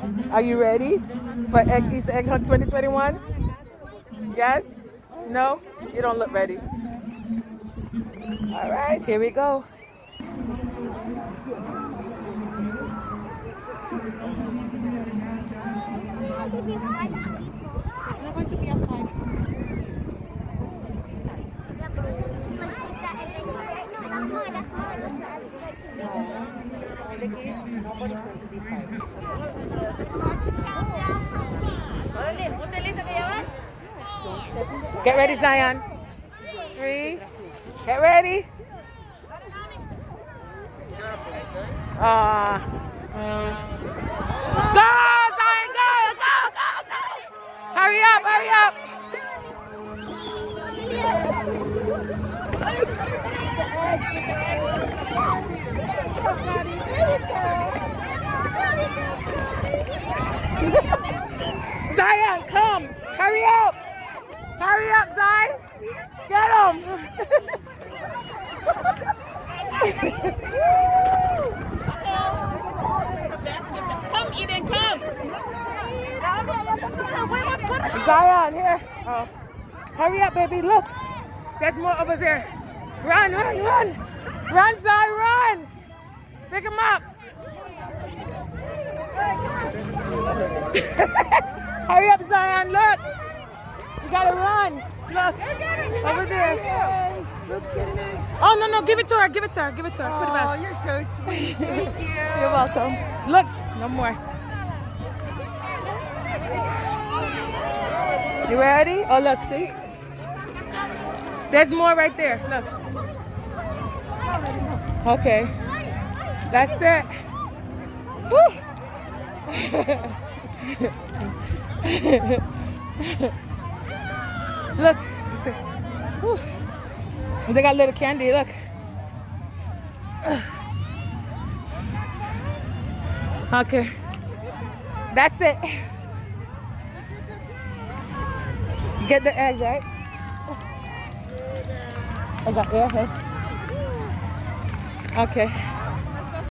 Are you ready for Easter Egg Hunt 2021? Yes? No? You don't look ready. All right, here we go. It's not going to be a fight. Get ready, Zion. 3. Get ready. Go, Zion, go, go, go, go. Hurry up, hurry up. Zion, come. Hurry up. Hurry up, Zion. Get him. Come, Eden, come. Zion, here. Oh. Hurry up, baby. Look. There's more over there. Run, run, run. Run, Zion, run. Pick him up. Hurry up, Zion. Look. You gotta run. Look. Over there. Oh, no, no. Give it to her. Give it to her. Give it to her. Put it back. Oh, you're so sweet. Thank you. You're welcome. Look. No more. You ready? Oh, look. See? There's more right there. Look. Okay. That's it. Woo. Look. See. Woo. They got little candy. Look. Okay. That's it. Get the egg, right? I got airhead. Okay.